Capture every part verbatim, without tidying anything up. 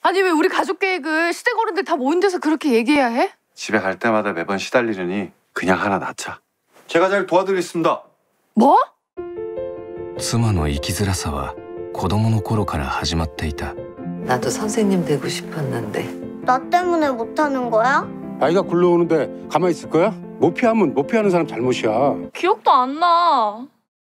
아니 왜 우리 가족 계획을 시댁 어른들 다 모인 데서 그렇게 얘기해야 해? 집에 갈 때마다 매번 시달리느니 그냥 하나 낳자. 제가 잘 도와드리겠습니다. 뭐? 妻の生きづらさは子供の頃から始まっていた。 나도 선생님 되고 싶었는데. 나 때문에 못하는 거야? 아이가 굴러오는데 가만히 있을 거야? 못 피하면 못 피하는 사람 잘못이야. 기억도 안 나.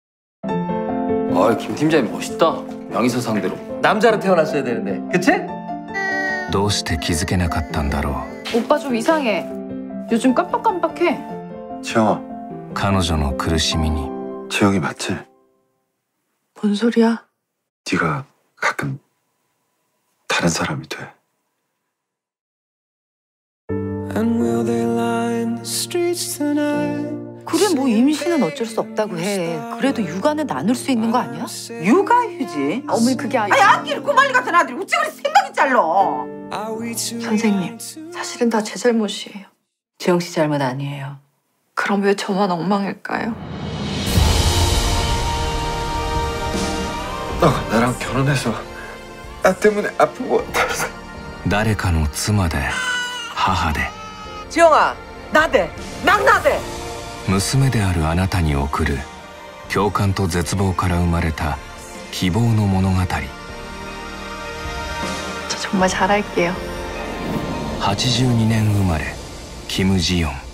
아, 김 팀장님 멋있다. 양희서 상대로. 남자로 태어났어야 되는데, 그치? どうして気づけなかったんだろう。 오빠 좀 이상해. 요즘 깜빡깜빡해. 지영아, 彼女の苦しみに 지영이 맞지? 뭔 소리야? 네가 가끔 다른 사람이 돼. 그래 뭐 임신은 어쩔 수 없다고 해. 그래도 육아는 나눌 수 있는 거 아니야? 육아휴지? 어머니 그게 아니. 아니 아끼를 꼬말리 같은 아들이 어찌 그리 생각이 잘러? 선생님, 사실은 다 제 잘못이에요. 지영 씨 잘못 아니에요. 그럼 왜 저만 엉망일까요? 너가 나랑 결혼해서 나 때문에 아픈 것 같아서. 誰かの妻で母で 지영아, 나대, 막 나대. 娘であるあなたに送る共感と絶望から生まれた希望の物語。 저 정말 잘할게요. はちじゅうにねん生まれキム・ジヨン。